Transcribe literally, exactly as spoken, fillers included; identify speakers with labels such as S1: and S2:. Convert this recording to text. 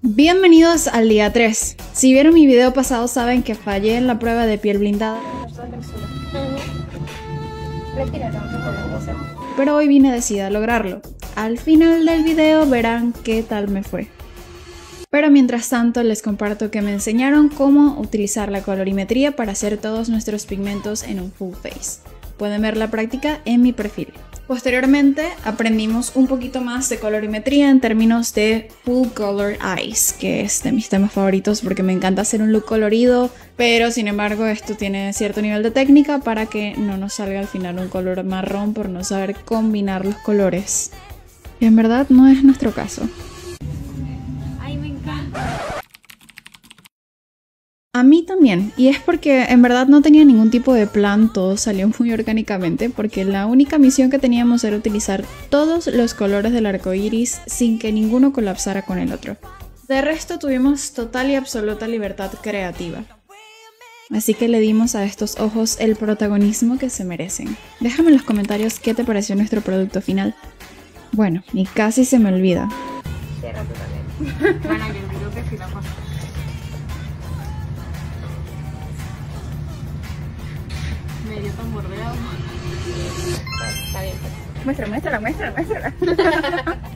S1: Bienvenidos al día tres. Si vieron mi video pasado saben que fallé en la prueba de piel blindada. Pero hoy vine decidida a lograrlo. Al final del video verán qué tal me fue. Pero mientras tanto les comparto que me enseñaron cómo utilizar la colorimetría para hacer todos nuestros pigmentos en un full face. Pueden ver la práctica en mi perfil. Posteriormente aprendimos un poquito más de colorimetría en términos de Full Color Eyes, que es de mis temas favoritos porque me encanta hacer un look colorido, pero sin embargo esto tiene cierto nivel de técnica para que no nos salga al final un color marrón por no saber combinar los colores. Y en verdad no es nuestro caso.
S2: Ay, me encanta.
S1: A mí también, y es porque en verdad no tenía ningún tipo de plan, todo salió muy orgánicamente porque la única misión que teníamos era utilizar todos los colores del arco iris sin que ninguno colapsara con el otro. De resto tuvimos total y absoluta libertad creativa. Así que le dimos a estos ojos el protagonismo que se merecen. Déjame en los comentarios qué te pareció nuestro producto final. Bueno, y casi se me olvida.
S2: Cierra tú también. Bueno, yo digo que sí la pasó. Medio tambor de agua. Está bien.
S1: Muéstrala, muéstrala, muéstrala, muéstrala.